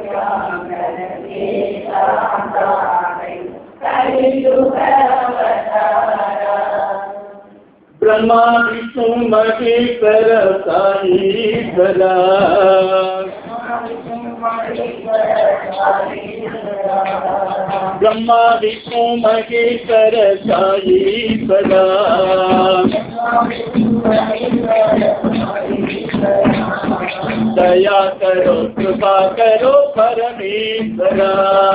ब्रह्मा विष्णु महेश्वर साईश्वरा, ब्रह्मा विष्णु महेश्वर साईश्वरा, दया करो कृपा करो परमेश्वरा,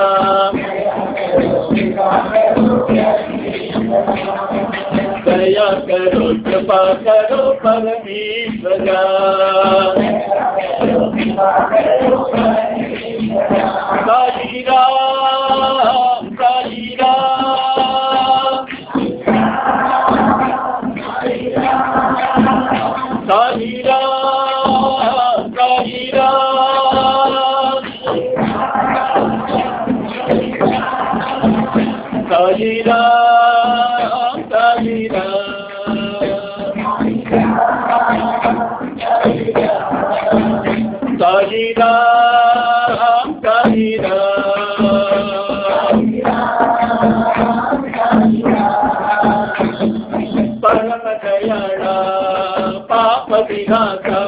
दया करो कृपा करो परमेश्वरा, काली राम काली राम काली राम काली राम काली राम काली राम काली राम काली परम दयाळा पाप विनाशा,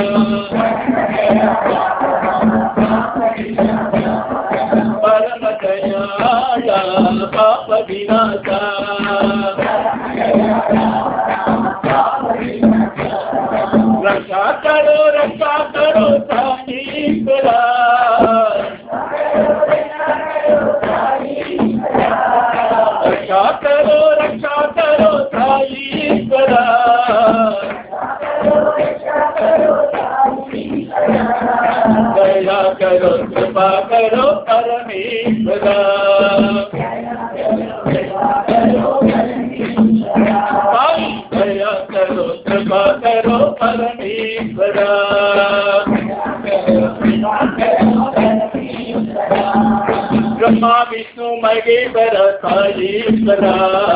परम दयाळा पाप विनाशा, रक्षा करो साईश्वरा, रक्षा करो साईश्वरा, दया करो कृपा करो परमेश्वरा, दया करो कृपा करो परमेश्वरा, ब्रह्मा विष्णु महेश्वर साईश्वरा,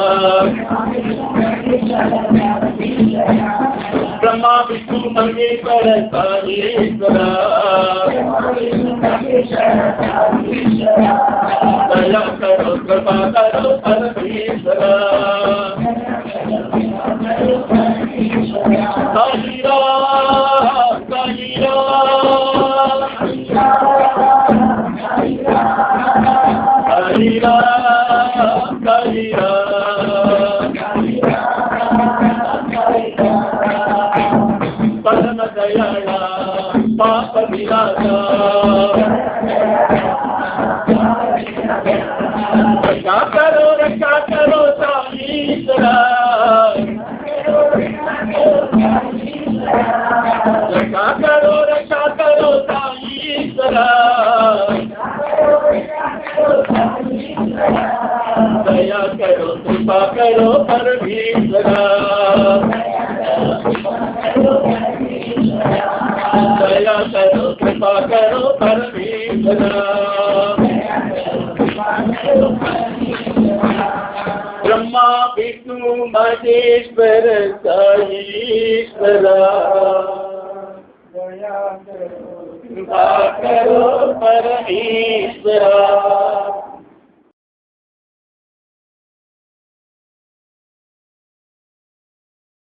ब्रह्मा विष्णु महेश्वर साईश्वरा, दया करो कृपा करो परमेश्वरा, काली राम काली राम काली राम काली राम, परम दयाळा पाप विनाशा, रक्षा करो साईश्वरा, रक्षा करो साईश्वरा, दया करो कृपा करो परमेश्वरा, दया करो कृपा करो परमेश्वरा, ब्रह्मा विष्णु महेश्वर साईश्वरा, दया करो कृपा करो परमेश्वरा।